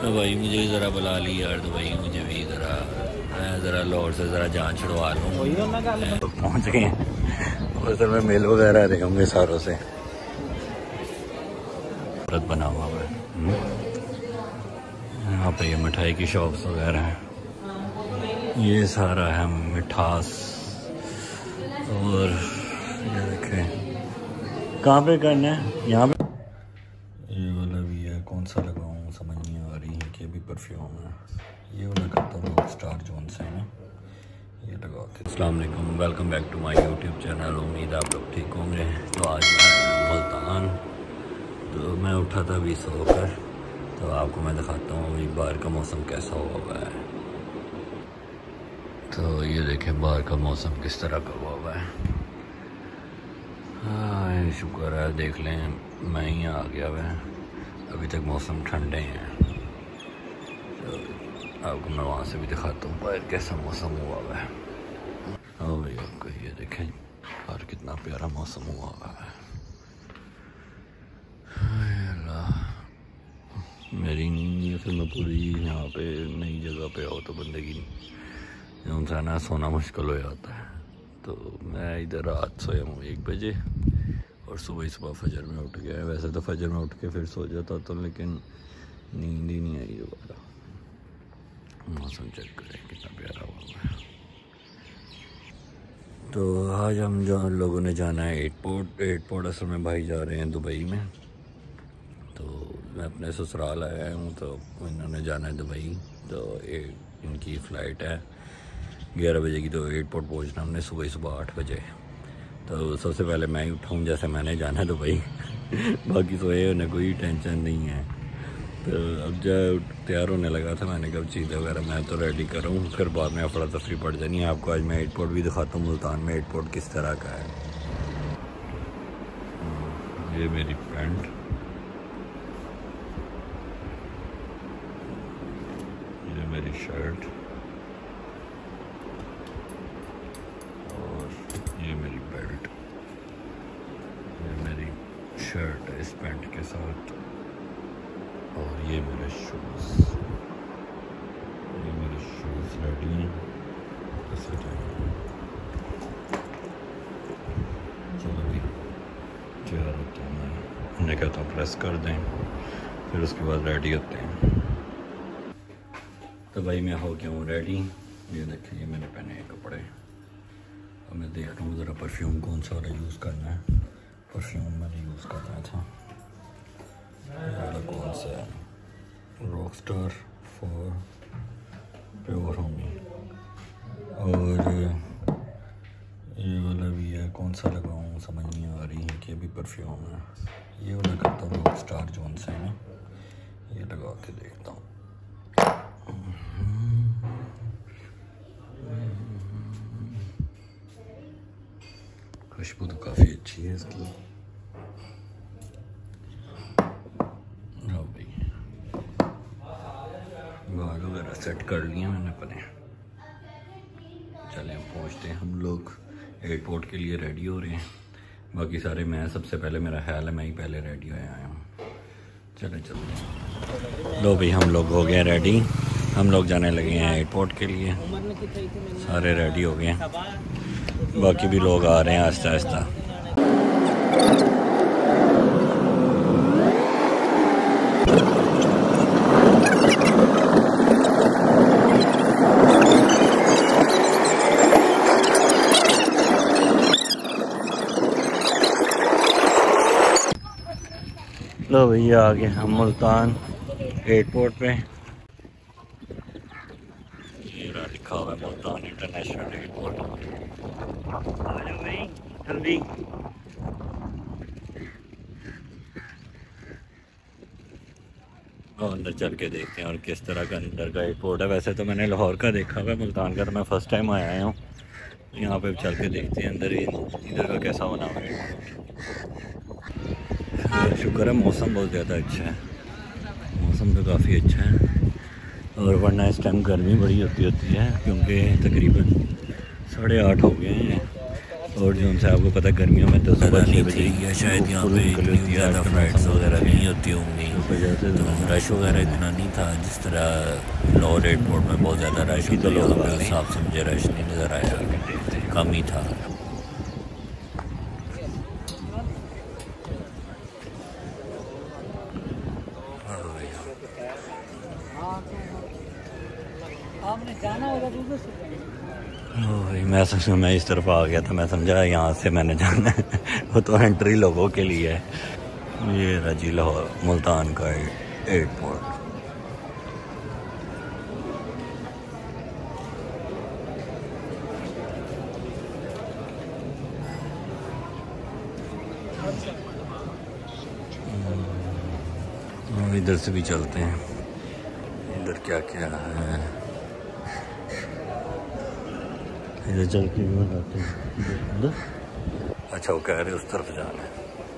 तो भाई मुझे ज़रा बुला ली यार, तो भाई मुझे भी ज़रा, मैं ज़रा लाहौर से ज़रा जान छुड़वा लूँ। तो पहुँच गए और सर में मेल वगैरह रहे होंगे सारों से। व्रत बना हुआ है यहाँ पे, ये मिठाई की शॉप्स वगैरह हैं, ये सारा है मिठास। और ये देखें कहाँ पे करना है, यहाँ पे ये वाला भी है। कौन सा लगाऊँ समझ नहीं आ रही है कि अभी परफ्यूम है। ये वाला करता हूँ रॉकस्टार जोन से है ना, ये लगा के। अस्सलाम वालेकुम, welcome back to my YouTube channel. उम्मीद आप लोग ठीक होंगे। तो आज मैं मुल्तान, तो मैं उठा था अभी सोकर, तो आपको मैं दिखाता हूँ अभी बाहर का मौसम कैसा हुआ है। तो ये देखें बाहर का मौसम किस तरह का हुआ है। हाँ शुक्र है, देख लें मैं ही आ गया वह, अभी तक मौसम ठंडे हैं। तो आपको मैं वहाँ से भी दिखाता हूँ बाहर कैसा मौसम हुआ है। हाँ भाई आपको ये देखें बाहर कितना प्यारा मौसम हुआ है। मेरी नींद फिर मैं पूरी यहाँ पे नई जगह पे आओ तो बंदे की जो ना सोना मुश्किल हो जाता है। तो मैं इधर रात सोया हूँ 1 बजे और सुबह फजर में उठ गया है। वैसे तो फजर में उठ के फिर सो जाता तो, लेकिन नींद ही नहीं आई दोबारा। मौसम चेक करें कितना प्यारा हुआ है। तो आज हम जो लोगों ने जाना है एयरपोर्ट असल में भाई जा रहे हैं दुबई में। तो मैं अपने ससुराल आया हूँ, तो इन्होंने जाना है दुबई। तो इनकी फ़्लाइट है 11 बजे की, तो एयरपोर्ट पहुँचना हमने सुबह 8 बजे। तो सबसे पहले मैं ही उठाऊँ, जैसे मैंने जाना है दुबई बाकी सोए उन्हें कोई टेंशन नहीं है। तो अब जब तैयार होने लगा था, मैंने कहा चीज़ें वगैरह मैं तो रेडी करूँ, फिर बाद में अफरा तफरी पड़ जानी है। आपको आज मैं एयरपोर्ट भी दिखाता हूँ, मुल्तान में एयरपोर्ट किस तरह का है। ये मेरी पैंट, ये मेरी शर्ट और ये मेरी बेल्ट। ये मेरी शर्ट है इस पैंट के साथ, और ये मेरे शूज़। ये मेरे शूज़ रेडी हैं इसी टाइम। चलो भी तैयार होते हैं, मैं उन्हें कहता हूँ प्रेस कर दें, फिर उसके बाद रेडी होते हैं। तो भाई मैं हो गया हूँ रेडी। ये देखिए ये मैंने पहने हैं कपड़े। अब मैं देख रहा हूँ ज़रा परफ्यूम कौन सा वाला यूज़ करना है। परफ्यूम मैंने यूज़ करना था, वाला कौन सा है, रॉकस्टार फॉर प्योर होमी। और ये वाला भी है, कौन सा लगाऊँ समझ नहीं आ रही है कि अभी परफ्यूम है। ये वाला करता हूँ रॉकस्टार जोन से है ना, ये लगा के देखता हूँ। खुशबू तो काफ़ी अच्छी है इसकी। बाल वगैरह सेट कर लिए मैंने अपने। चलें पहुँचते हैं हम लोग, एयरपोर्ट के लिए रेडी हो रहे हैं। बाकी सारे मैं सबसे पहले, मेरा ख्याल है मैं ही पहले रेडी हो आया हूँ। चलें चलते। लो भाई हम लोग हो गए रेडी, हम लोग जाने लगे हैं एयरपोर्ट के लिए। सारे रेडी हो गए हैं, बाकी भी लोग आ रहे हैं आहिस्ता आहिस्ता। लो भैया आ गए हम मुल्तान एयरपोर्ट पे। ये लिखा हुआ है मुल्तान इंटरनेशनल एयरपोर्ट। आ जाओ भाई जल्दी। अंदर चल के देखते हैं और किस तरह का अंदर का एयरपोर्ट है। वैसे तो मैंने लाहौर का देखा हुआ है, मुल्तान का तो मैं फ़र्स्ट टाइम आया हूँ। यहाँ पे चल के देखते हैं अंदर इधर का कैसा बना हुआ है। शुक्र है मौसम बहुत ज़्यादा अच्छा है, मौसम तो काफ़ी अच्छा है। और वरना इस टाइम गर्मी बड़ी होती है, क्योंकि तकरीबन 8:30 हो गए हैं। और जो उनसे आपको पता गर्मियों में तो सुबह 6 बजे या शायद यहाँ पे इतनी ज़्यादा फ्लाइट्स वगैरह नहीं होती होंगी, तो रश वगैरह इतना नहीं था जिस तरह लाहौर एयरपोर्ट में बहुत ज़्यादा रश होता है। यहाँ पे उस हिसाब से मुझे रश नहीं नज़र आया, कम ही था। मैं इस तरफ आ गया था, मैं समझा यहाँ से मैंने जाना है। वो तो एंट्री लोगों के लिए है। ये राजी लाहौर मुल्तान का एयरपोर्ट। इधर से भी चलते हैं, इधर क्या क्या है, इधर चल के भी बताते हैं। अच्छा वो कह रहे उस तरफ जाना है,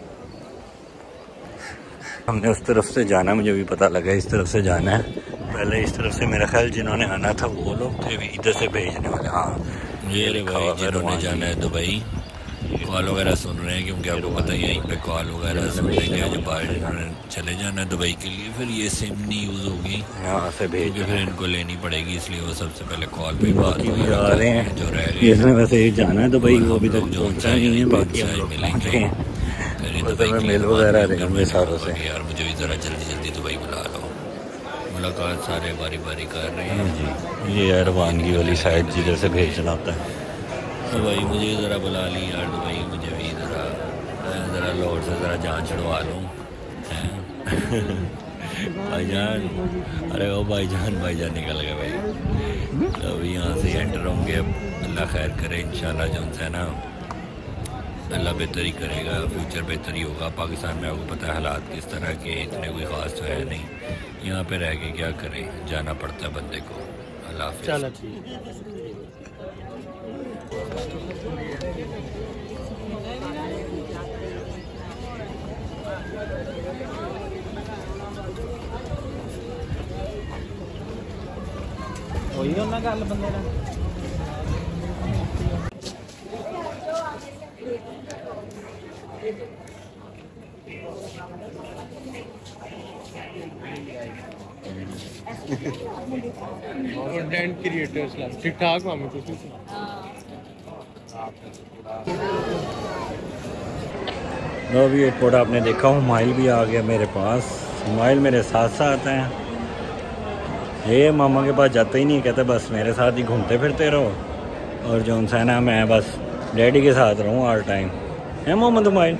हमने उस तरफ से जाना, मुझे भी पता लगा इस तरफ से जाना है। पहले इस तरफ से मेरा ख्याल जिन्होंने आना था वो लोग थे, इधर से भेजने वाले। हाँ ये रे भाई जिन्होंने जाना है दुबई, कॉल वगैरह सुन रहे हैं, क्योंकि आपको पता ही है यहीं पे कॉल वगैरह सुन लेंगे। जब बाहर जिन्होंने चले जाना है दुबई के लिए, फिर ये सिम नहीं यूज़ होगी, यहाँ से भेज फिर इनको लेनी पड़ेगी, इसलिए वो सबसे पहले कॉल पे बात आ रहे हैं जो रह गए। इसमें वैसे ही जाना है दुबई, वो अभी तक जो पहुंचा नहीं है, बाकी हम लोग मिलेंगे मेल वगैरह देंगे सारों से। यार मुझे भी ज़रा जल्दी जल्दी दुबई बुला लो, मुलाकात सारे बारी बारी कर रहे हैं जी। ये रवानगी वाली साइड जिधर से भेजना होता है। तो भाई मुझे ज़रा बुला ली यार दुबई, मुझे भी ज़रा लाहौर से ज़रा जान छुड़वा लूँ भाईजान। अरे ओ भाईजान निकल गए भाई। तो अभी यहाँ से एंटर होंगे, अल्लाह खैर करे इंशाल्लाह। जो है ना अल्लाह बेहतरी करेगा, फ्यूचर बेहतरी होगा। पाकिस्तान में आपको पता है हालात किस तरह के, इतने कोई ख़ास तो है नहीं। यहाँ पे रह के क्या करें, जाना पड़ता है बंदे को। अल्लाह हाफ़िज़। चलो ठीक। वही होना गल बंदे ने। कंटेंट क्रिएटर्स ला ठीक ठाक मामे कुछ अभी एयरपोर्ट आपने देखा हूँ, माइल भी आ गया मेरे पास। माइल मेरे साथ साथ हैं, ये मामा के पास जाता ही नहीं, कहते बस मेरे साथ ही घूमते फिरते रहो। और जो है ना मैं बस डैडी के साथ रहूँ ऑल टाइम, है मोहम्मद माइल।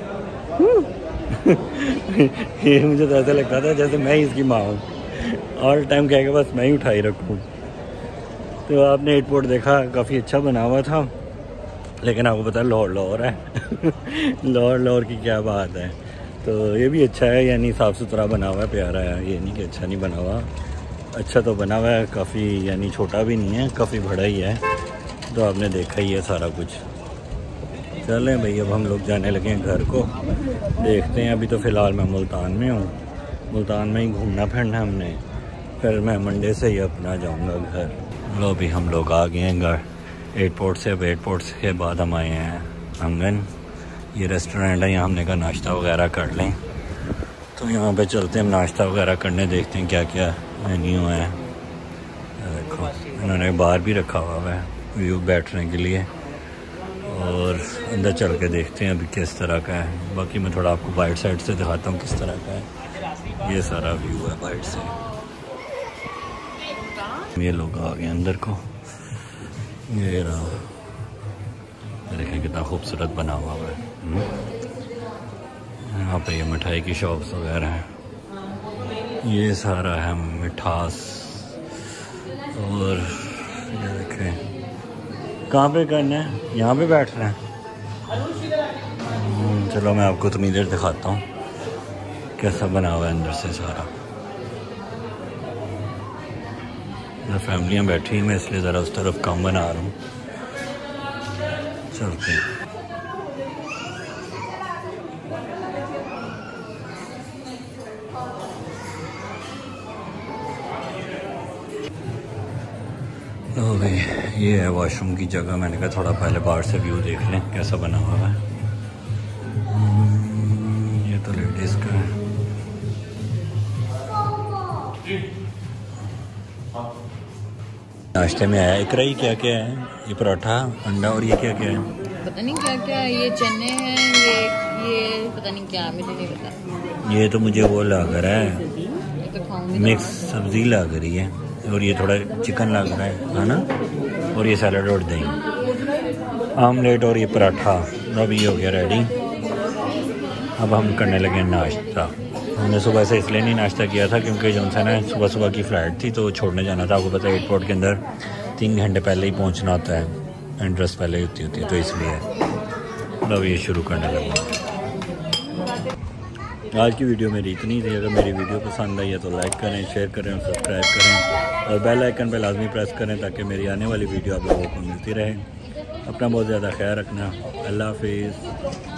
ये मुझे तो ऐसा लगता था जैसे मैं ही इसकी माँ हूँ, ऑल टाइम कह के बस मैं ही उठाई रखूँ। तो आपने एयरपोर्ट देखा, काफ़ी अच्छा बना हुआ था, लेकिन आपको पता है लाहौर है। लाहौर की क्या बात है। तो ये भी अच्छा है, यानी साफ़ सुथरा बना हुआ है, प्यारा है, ये नहीं कि अच्छा नहीं बना हुआ, अच्छा तो बना हुआ है काफ़ी, यानी छोटा भी नहीं है, काफ़ी बड़ा ही है। तो आपने देखा ही है सारा कुछ। चलें भाई अब हम लोग जाने लगे हैं घर को, देखते हैं। अभी तो फ़िलहाल मैं मुल्तान में हूँ, मुल्तान में ही घूमना फिरना हमने, फिर मैं मंडे से ही अपना जाऊँगा घर। लो अभी हम लोग आ गए हैं घर एयरपोर्ट से। अब एयरपोर्ट के बाद हम आए हैं आंगन, ये रेस्टोरेंट है, यहाँ हमने कहा नाश्ता वगैरह कर लें। तो यहाँ पे चलते हैं नाश्ता वगैरह करने, देखते हैं क्या क्या मेन्यू है। देखो इन्होंने बार भी रखा हुआ है व्यू बैठने के लिए, और अंदर चल के देखते हैं अभी किस तरह का है। बाकी मैं थोड़ा आपको बाइट साइड से दिखाता हूँ किस तरह का है। ये सारा व्यू है बाइट से। ये लोग आ गए अंदर को, ये रहा, देखें कितना खूबसूरत बना हुआ है। यहाँ पे ये मिठाई की शॉप्स वगैरह हैं, ये सारा है मिठास। और ये देखें कहाँ पे करना है, यहाँ पे बैठना है। चलो मैं आपको थोड़ी देर दिखाता हूँ कैसा बना हुआ है अंदर से सारा। फैमिलियाँ बैठी हैं, मैं इसलिए ज़रा उस तरफ कम बना रहा हूँ। चलते हैं। लो भाई ये है वॉशरूम की जगह। मैंने कहा थोड़ा पहले बाहर से व्यू देख लें कैसा बना हुआ है। ये तो लेडीज़ का है। नाश्ते में आया इकरा ही क्या क्या है? ये पराठा अंडा और ये क्या क्या है? पता नहीं क्या क्या है। ये चने हैं, ये पता नहीं क्या, मुझे नहीं पता। ये तो मुझे वो लग रहा है ये तो खाऊंगी मिक्स सब्जी लग रही है, और ये थोड़ा चिकन लग रहा है ना, और ये सैलड और दही आमलेट और ये पराठा। अब ये हो गया रेडी। अब हम करने लगे नाश्ता। हमने सुबह से इसलिए नहीं नाश्ता किया था क्योंकि जो है ना सुबह सुबह की फ़्लाइट थी तो छोड़ने जाना था। आपको पता है एयरपोर्ट के अंदर 3 घंटे पहले ही पहुंचना होता है, एंट्रेंस पहले ही होती है तो इसलिए अब ये शुरू करने लगे। आज की वीडियो मेरी इतनी थी। अगर मेरी वीडियो पसंद आई है तो लाइक करें, शेयर करें और सब्सक्राइब करें और बेल आइकन पर लाजमी प्रेस करें ताकि मेरी आने वाली वीडियो आप लोगों को मिलती रहे। अपना बहुत ज़्यादा ख्याल रखना। अल्लाह हाफिज़।